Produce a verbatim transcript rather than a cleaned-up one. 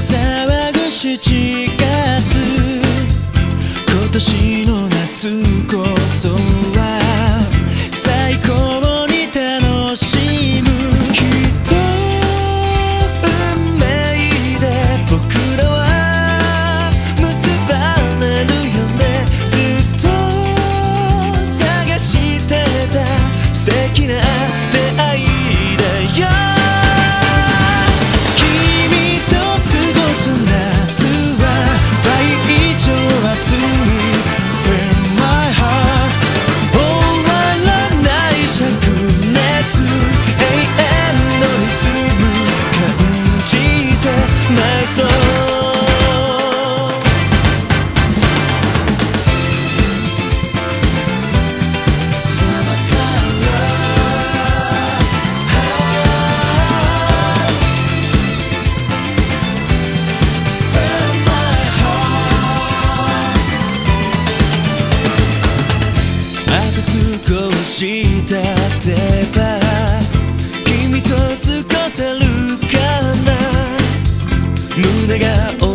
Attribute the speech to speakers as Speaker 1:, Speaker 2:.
Speaker 1: 騒ぐしちがつ、今年の夏こそは最高に楽しむ。きっと運命で僕らは結ばれるよね。ずっと探してた素敵な出会いだよ。君と過ごす夏は倍以上暑い。Fill my heart 終わらない灼熱、永遠のリズム感じて埋そう。少し経てば君と過ごせるかな。胸が